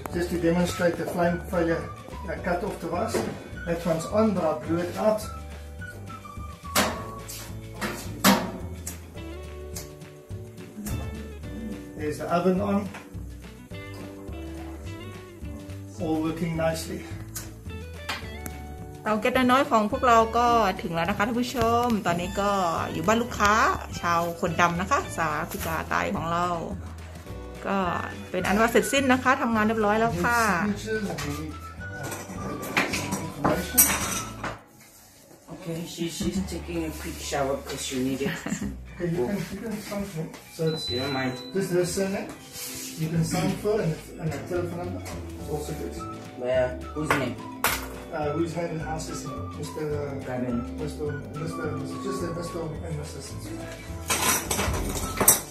just to demonstrate the flame failure cut off device. That one's on, but I blew it out. There's the oven on. All working nicely. เตาแก๊สน้อยๆของพวกเราก็ถึงแล้วนะคะท่านผู้ชมตอนนี้ก็อยู่บ้านลูกค้าชาวคนดำนะคะสาพิกาตายของเราก็เป็นอันว่าเสร็จสิ้นนะคะทำงานเรียบร้อยแล้วค่ะ Okay, she's taking a quick shower because she needed it. Okay, you can sign for me. So You don't mind? this is the surname. You can sign for and a telephone number. It's also good. Where? Whose name? Whose name in the house is Mr. Gavin. Mr. Just Mr. and Mrs.